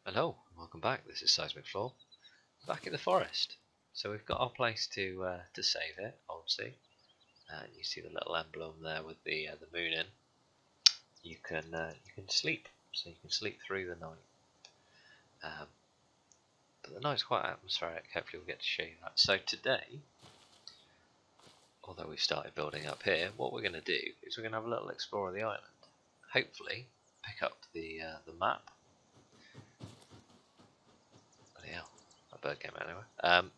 Hello, welcome back. This is Seismic Floor. Back in the forest. So we've got our place to save it, obviously. And you see the little emblem there with the moon in. You can sleep, so you can sleep through the night. But the night's quite atmospheric. Hopefully we'll get to show you that. So today, although we've started building up here, what we're going to do is we're going to have a little explore of the island. Hopefully, pick up the map. Yeah, a bird came out anyway.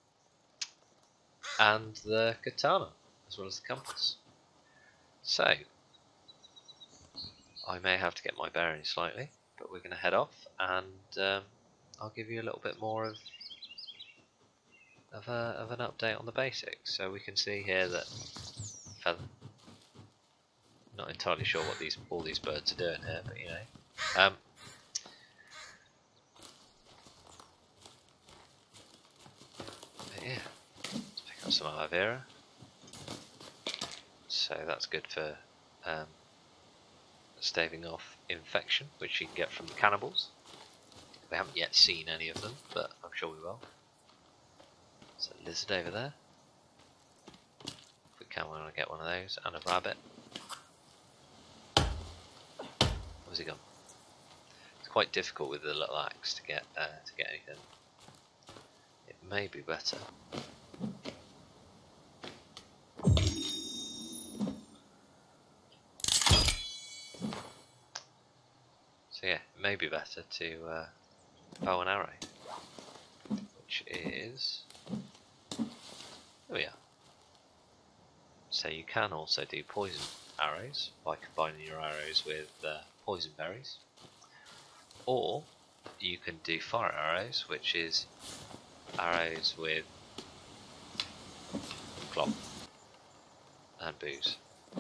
And the katana, as well as the compass. So, I may have to get my bearings slightly, but we're going to head off, and I'll give you a little bit more of an update on the basics. So we can see here that feather. Not entirely sure what all these birds are doing here, but you know. Yeah, let's pick up some aloe vera. So that's good for staving off infection, which you can get from the cannibals. We haven't yet seen any of them, but I'm sure we will. There's a lizard over there. If we can, we're going to get one of those, and a rabbit. Where's he gone? It's quite difficult with the little axe to get anything. It may be better. So yeah, it may be better to bow and arrow, which is, there we are. So you can also do poison arrows by combining your arrows with poison berries, or you can do fire arrows, which is arrows with cloth and booze.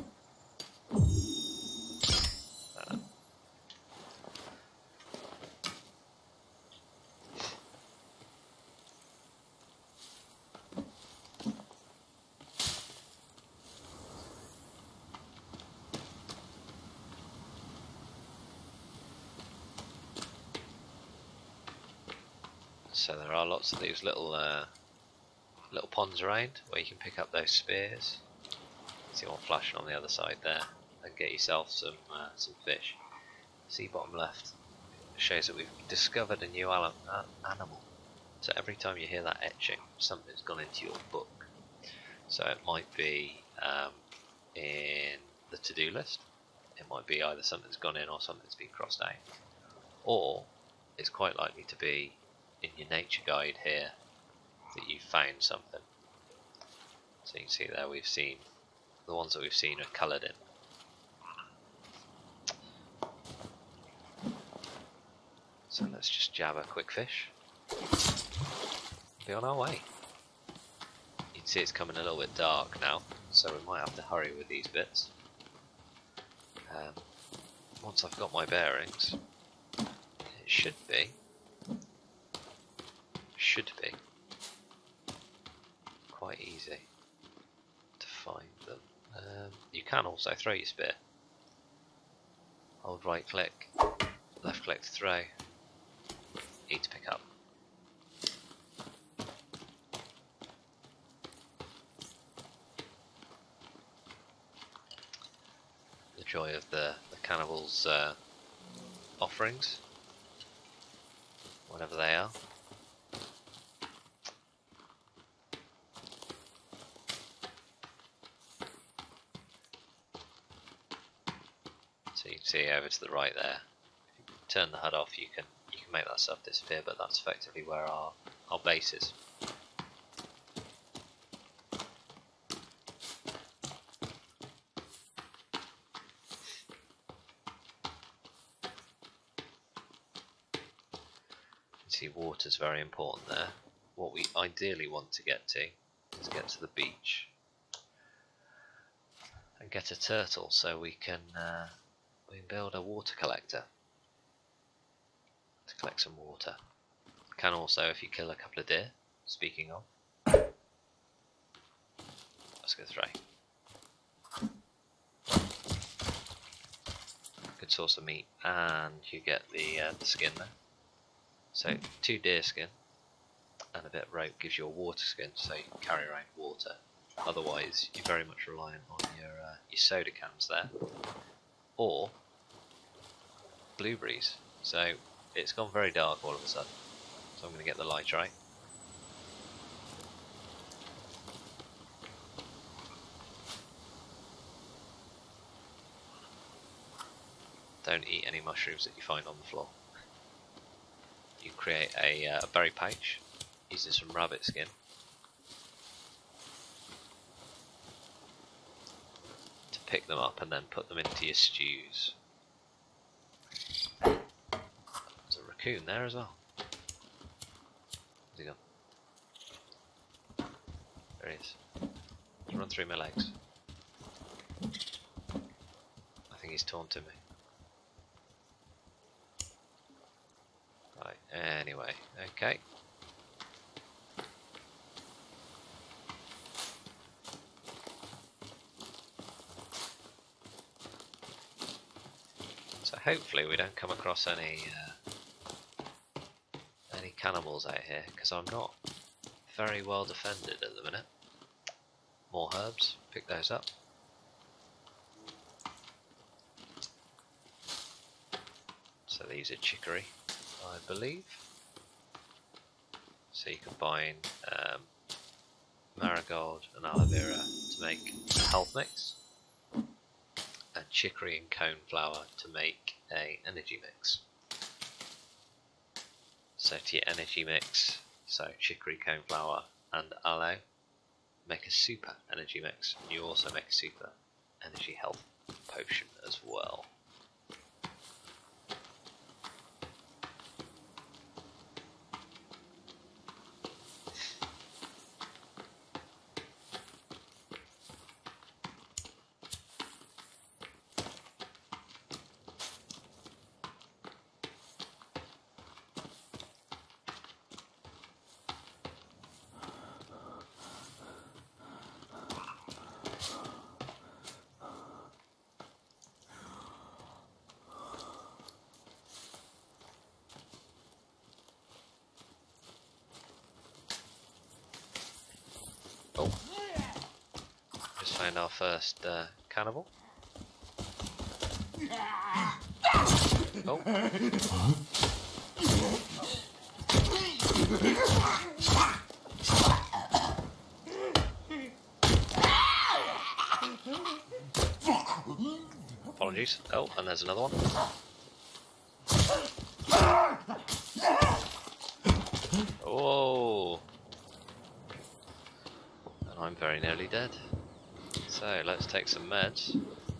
So there are lots of these little ponds around where you can pick up those spears. See one flashing on the other side there, and get yourself some fish. See bottom left, it shows that we've discovered a new animal. So every time you hear that etching, something's gone into your book. So it might be in the to-do list. It might be either something's gone in or something's been crossed out, or it's quite likely to be in your nature guide here that you've found something. So you can see there we've seen the ones that we've seen are coloured in. So let's just jab a quick fish. Be on our way. You can see it's coming a little bit dark now, so we might have to hurry with these bits. Once I've got my bearings, it should be quite easy to find them. You can also throw your spear. Hold right click, left click to throw, E to pick up. The joy of the cannibals' offerings, whatever they are. So you can see over to the right there. If you turn the HUD off, you can make that stuff disappear, but that's effectively where our base is. You can see water's very important there. What we ideally want to get to is get to the beach and get a turtle, so we can build a water collector to collect some water. Can also, if you kill a couple of deer, speaking of, let's go through. Good source of meat, and you get the skin there. So 2 deer skin and a bit of rope gives you a water skin, so you can carry around water. Otherwise, you're very much reliant on your soda cans there, or blueberries. So it's gone very dark all of a sudden. So I'm going to get the light right. Don't eat any mushrooms that you find on the floor. You create a berry pouch using some rabbit skin. To pick them up and then put them into your stews. There's a raccoon there as well. Where's he gone? There he is. He's run through my legs. I think he's taunting me. Right, anyway, okay. So hopefully we don't come across any cannibals out here, because I'm not very well defended at the minute. More herbs, pick those up. So these are chicory, I believe. So you combine marigold and aloe vera to make a health mix, and chicory and cone flour to make a energy mix. So to your energy mix, so chicory, cone flour and aloe, make a super energy mix, and you also make a super energy health potion as well. Oh, just found our first cannibal. Oh. Apologies. Oh, and there's another one. Whoa. And I'm very nearly dead. So let's take some meds.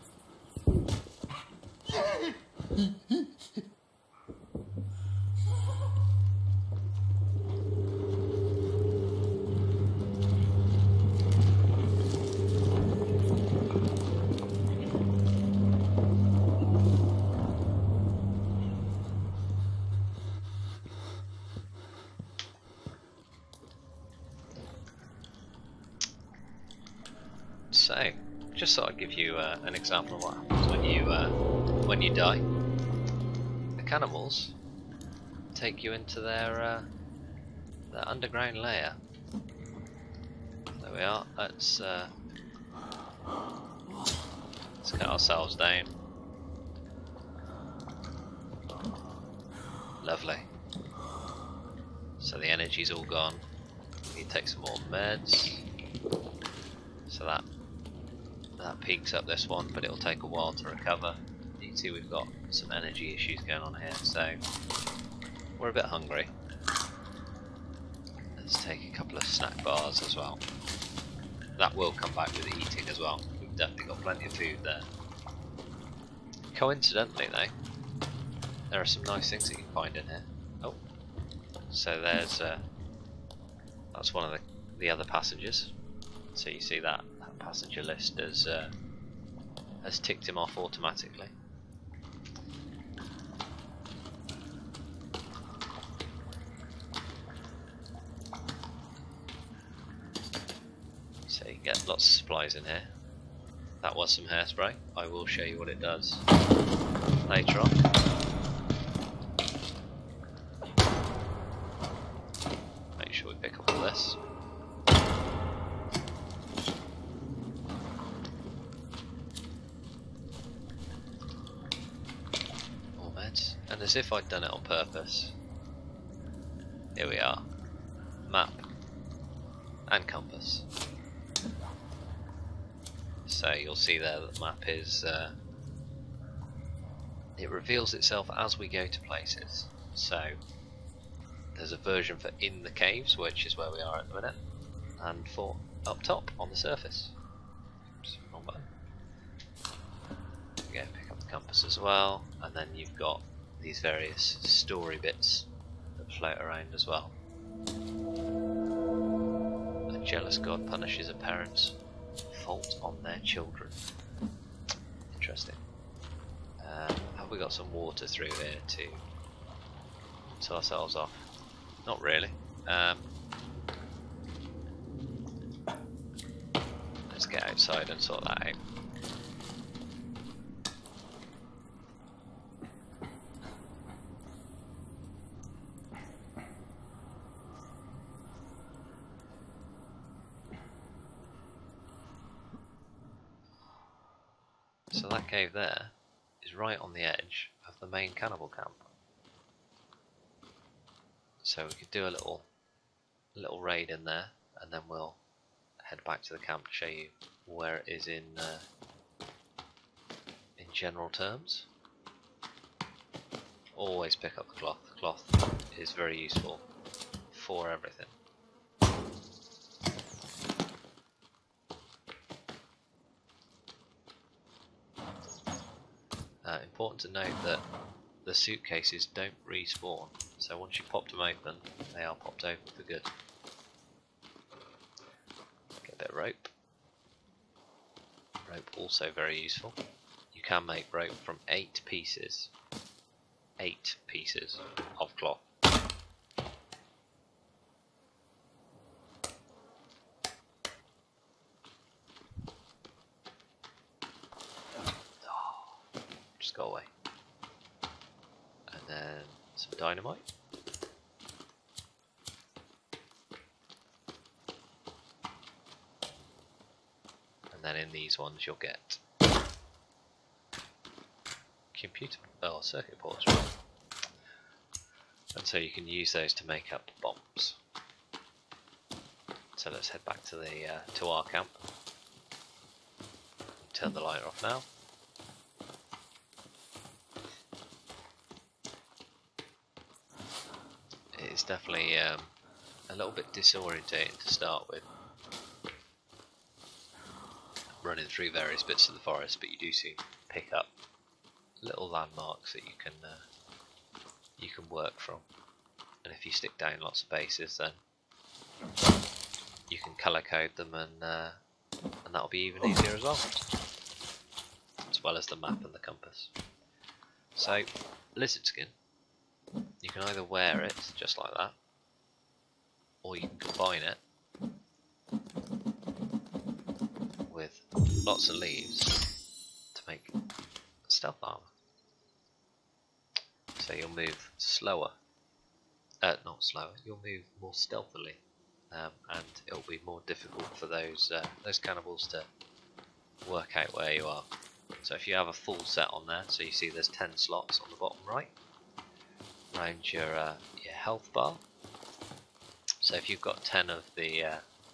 So, just thought I'd give you an example of what happens when you die. The cannibals take you into their underground lair. There we are. Let's get ourselves down. Lovely. So the energy's all gone. We need to take some more meds. So that peaks up this one, but it'll take a while to recover. You can see we've got some energy issues going on here, so we're a bit hungry. Let's take a couple of snack bars as well. That will come back with eating as well. We've definitely got plenty of food there. Coincidentally though, there are some nice things that you can find in here. Oh, so there's that's one of the other passengers. So you see that passenger list has ticked him off automatically. So you get lots of supplies in here. That was some hairspray. I will show you what it does later on. pick up all this. More meds. And as if I'd done it on purpose, here we are. Map and compass. So you'll see there that the map is it reveals itself as we go to places. So there's a version for in the caves, which is where we are at the minute, and for up top on the surface. Oops, wrong button. Yeah, pick up the compass as well, and then you've got these various story bits that float around as well. A jealous god punishes a parent's fault on their children. Interesting. Have we got some water through here to ourselves off? Not really. Let's get outside and sort that out. So that cave there is right on the edge of the main cannibal camp. So we could do a little raid in there, and then we'll head back to the camp to show you where it is in general terms. Always pick up the cloth. The cloth is very useful for everything. Important to note that the suitcases don't respawn, so once you popped them open, they are popped open for good. Get a bit of rope. Rope also very useful. You can make rope from 8 pieces. 8 pieces of cloth. Just go away. And then some dynamite. And then in these ones you'll get circuit boards. And so you can use those to make up bombs. So let's head back to the to our camp. Turn the light off now. It's definitely a little bit disorientating to start with, running through various bits of the forest, but you do seem to pick up little landmarks that you can work from, and if you stick down lots of bases, then you can colour code them, and that'll be even easier as well as the map and the compass. So, lizard skin. You can either wear it just like that, or you can combine it with lots of leaves to make stealth armor. So you'll move slower, not slower, you'll move more stealthily, and it'll be more difficult for those cannibals to work out where you are. So if you have a full set on there, so you see there's 10 slots on the bottom right, around your health bar. So if you've got 10 of the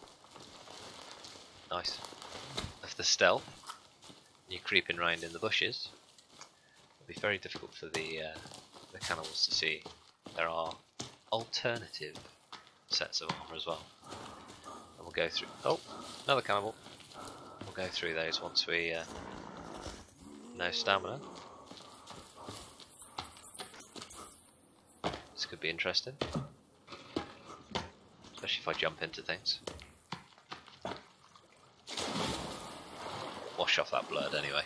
stealth, and you're creeping around in the bushes, it'll be very difficult for the cannibals to see. There are alternative sets of armor as well, and we'll go through. Oh, another cannibal. We'll go through those once we know stamina. This could be interesting, especially if I jump into things. Wash off that blood anyway.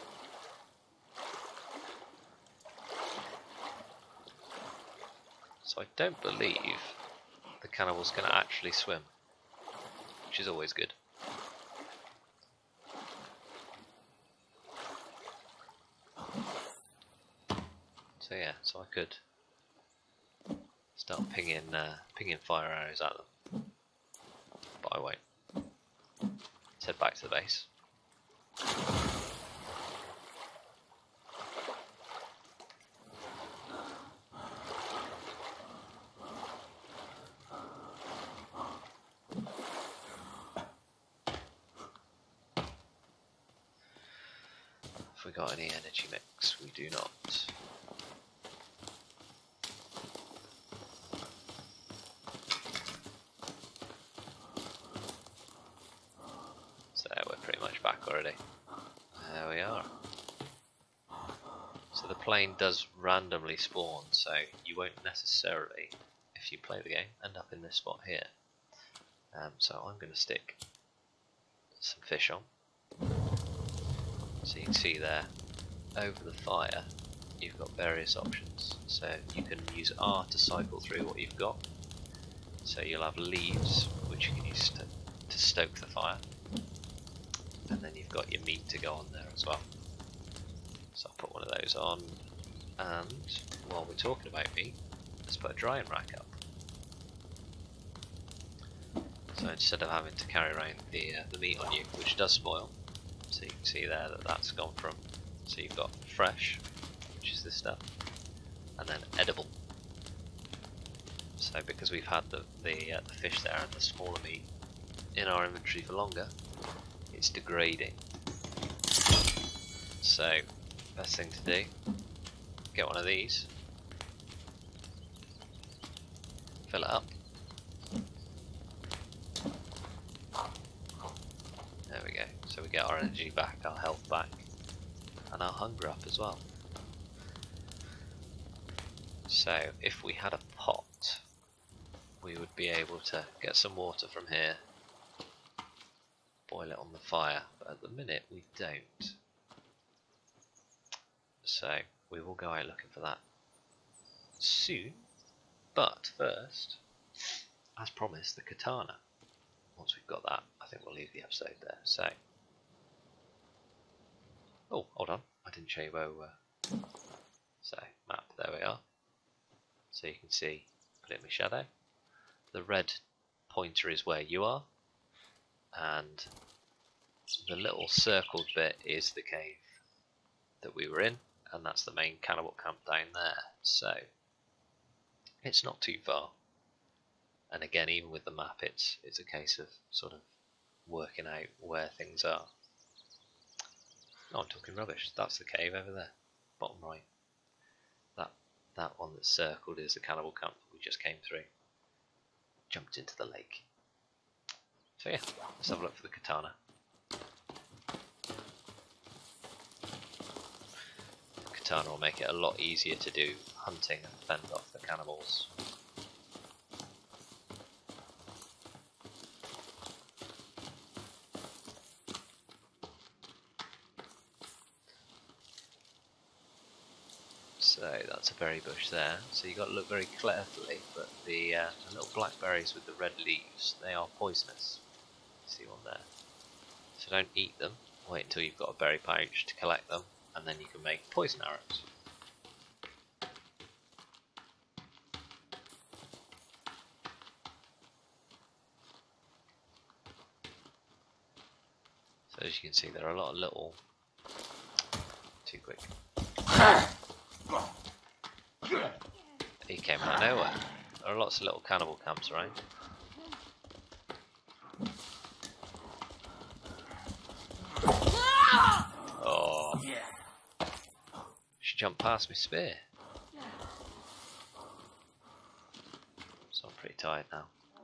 So I don't believe the cannibals can actually swim, which is always good. So yeah, so I could start pinging fire arrows at them. but I won't. Let's head back to the base. Have we got any energy mix? We do not. So we're pretty much back already. There we are. So the plane does randomly spawn, so you won't necessarily, if you play the game, end up in this spot here. So I'm going to stick some fish on. So you can see there, over the fire, you've got various options. So you can use R to cycle through what you've got. So you'll have leaves, which you can use to stoke the fire. And then you've got your meat to go on there as well. So I'll put one of those on. And while we're talking about meat, let's put a drying rack up. So instead of having to carry around the meat on you, which does spoil, so you can see there that that's gone from, so you've got fresh, which is this stuff, and then edible. So because we've had the fish there and the smaller meat in our inventory for longer, it's degrading. So best thing to do, get one of these, fill it up. There we go. So we get our energy back, our health back, and our hunger up as well. So if we had a pot, we would be able to get some water from here, boil it on the fire, but at the minute we don't. So we will go out looking for that soon, but first, as promised, the katana. Once we've got that, I think we'll leave the episode there. So, oh, hold on, I didn't show you where we were. So, map, there we are. So you can see, put it in my shadow. The red pointer is where you are, and the little circled bit is the cave that we were in, and that's the main cannibal camp down there. So, it's not too far. And again, even with the map, it's a case of sort of working out where things are. No, I'm talking rubbish. That's the cave over there, bottom right. That one that's circled is the cannibal camp that we just came through. Jumped into the lake. So yeah, let's have a look for the katana. The katana will make it a lot easier to do hunting and fend off the cannibals. So that's a berry bush there. So you've got to look very carefully, but the little blackberries with the red leaves, they are poisonous. See one there. So don't eat them. Wait until you've got a berry pouch to collect them, and then you can make poison arrows. So as you can see, there are a lot of little... Too quick. He came out of nowhere. There are lots of little cannibal camps around. Oh. She jumped past my spear. So I'm pretty tired now.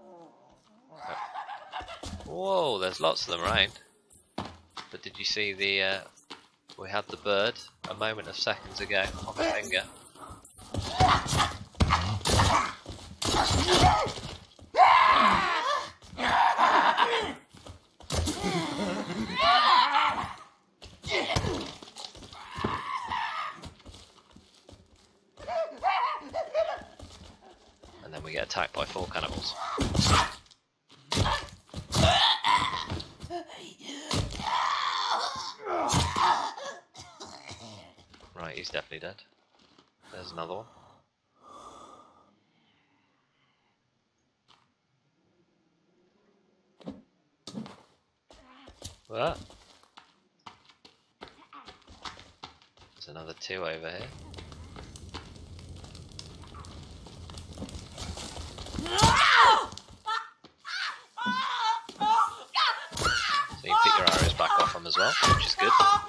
Whoa, there's lots of them around. But did you see the... we had the bird a moment of seconds ago on my finger. And then we get attacked by 4 cannibals. Right, he's definitely dead. There's another one. What? There's another 2 over here. So you can pick your arrows back off them as well, which is good.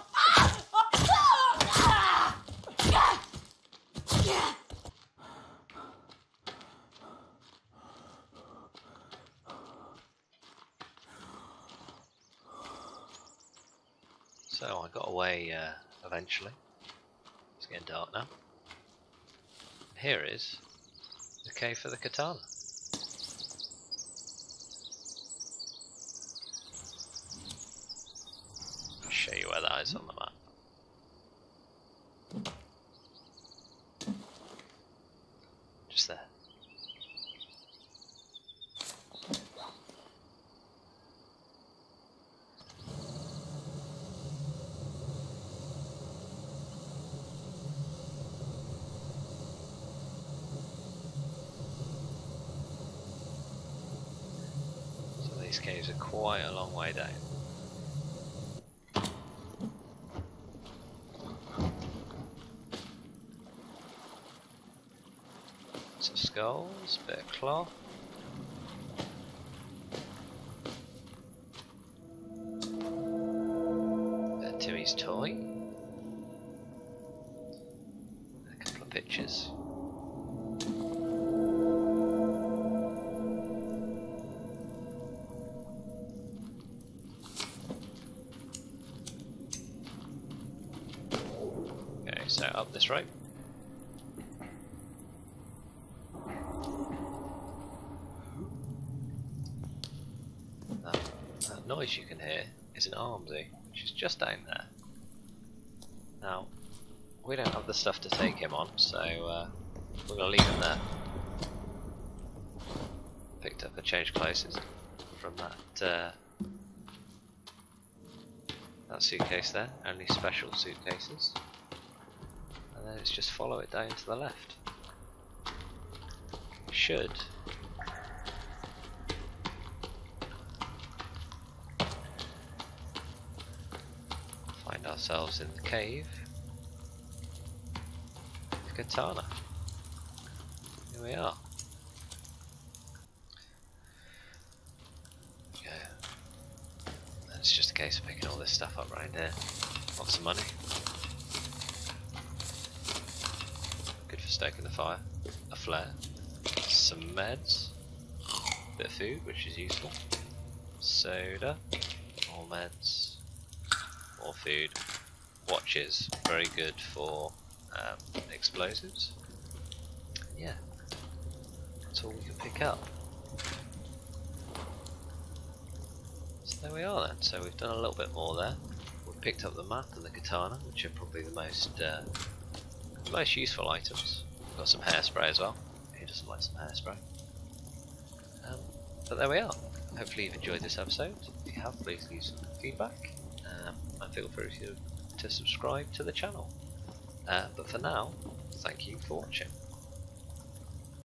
So I got away eventually. It's getting dark now. Here is the cave for the katana. I'll show you where that is on the map. Just there. These caves are quite a long way down. Some skulls, bit of cloth. Bit of Timmy's toy. A couple of pictures. So up this rope. That noise you can hear is an armsy, which is just down there. Now, we don't have the stuff to take him on, so we're going to leave him there. Picked up a change clothes from that suitcase there, only special suitcases. And then it's just follow it down to the left. Should find ourselves in the cave with Katana. Here we are. Yeah. And it's just a case of picking all this stuff up right here. Lots of money. Good for stoking the fire. A flare. Some meds. Bit of food, which is useful. Soda. More meds. More food. Watches. Very good for explosives. Yeah. That's all we can pick up. So there we are then. So we've done a little bit more there. We've picked up the map and the katana, which are probably the most useful items. Got some hairspray as well. Who doesn't like some hairspray? But there we are. Hopefully you've enjoyed this episode. If you have, please leave some feedback. And feel free to subscribe to the channel. But for now, thank you for watching.